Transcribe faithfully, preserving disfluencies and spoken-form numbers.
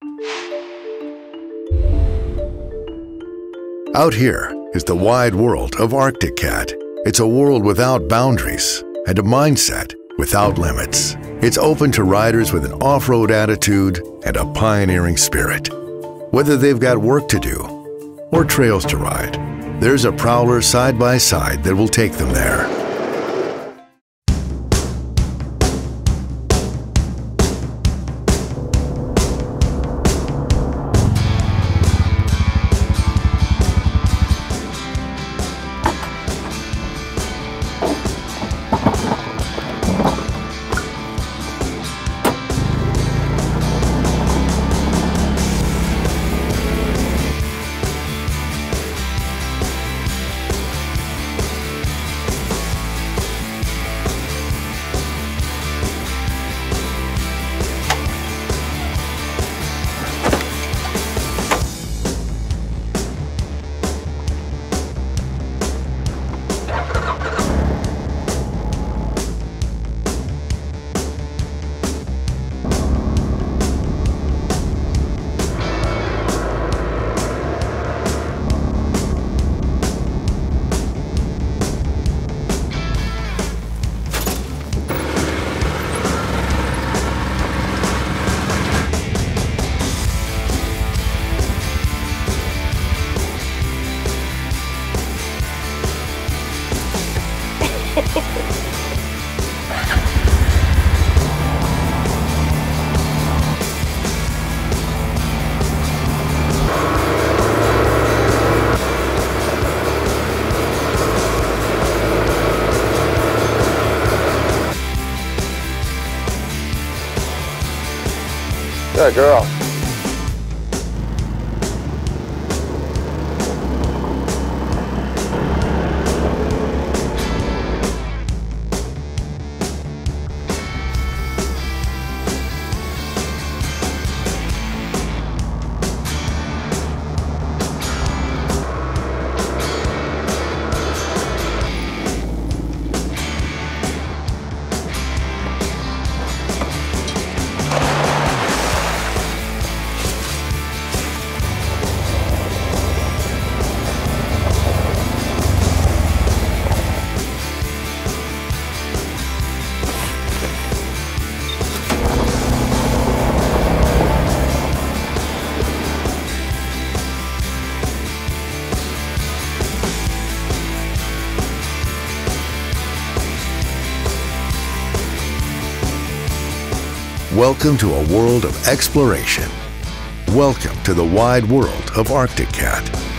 Out here is the wide world of Arctic Cat. It's a world without boundaries and a mindset without limits. It's open to riders with an off-road attitude and a pioneering spirit. Whether they've got work to do or trails to ride, there's a Prowler side by side that will take them there. Good girl. Welcome to a world of exploration. Welcome to the wide world of Arctic Cat.